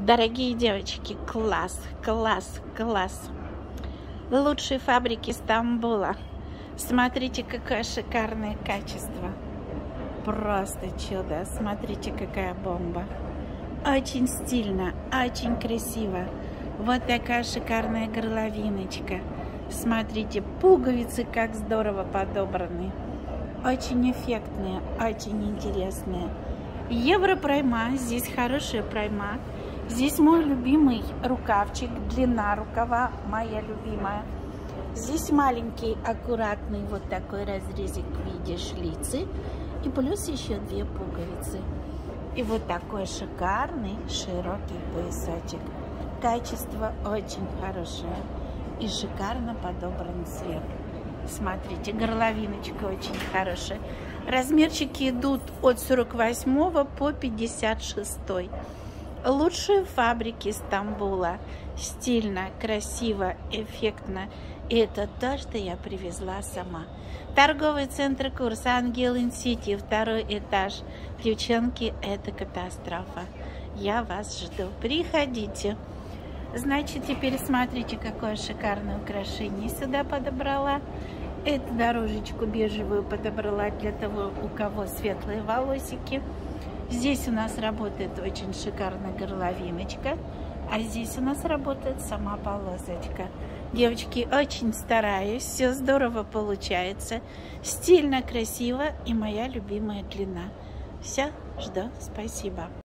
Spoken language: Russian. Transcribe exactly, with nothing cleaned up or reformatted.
Дорогие девочки, класс, класс, класс. Лучшие фабрики Стамбула. Смотрите, какое шикарное качество. Просто чудо. Смотрите, какая бомба. Очень стильно, очень красиво. Вот такая шикарная горловиночка. Смотрите, пуговицы как здорово подобраны. Очень эффектные, очень интересные. Европрайма. Здесь хорошая прайма. Здесь мой любимый рукавчик, длина рукава моя любимая. Здесь маленький, аккуратный вот такой разрезик в виде шлицы. И плюс еще две пуговицы. И вот такой шикарный, широкий поясочек. Качество очень хорошее. И шикарно подобран цвет. Смотрите, горловиночка очень хорошая. Размерчики идут от сорок восьмого по пятьдесят шестой. Лучшие фабрики Стамбула. Стильно, красиво, эффектно. И это то, что я привезла сама. Торговый центр Курс, Ангелин-Сити, второй этаж. Девчонки, это катастрофа. Я вас жду. Приходите. Значит, теперь смотрите, какое шикарное украшение сюда подобрала. Эту дорожечку бежевую подобрала для того, у кого светлые волосики. Здесь у нас работает очень шикарная горловиночка, а здесь у нас работает сама полосочка. Девочки, очень стараюсь, все здорово получается, стильно, красиво и моя любимая длина. Все, жду, спасибо.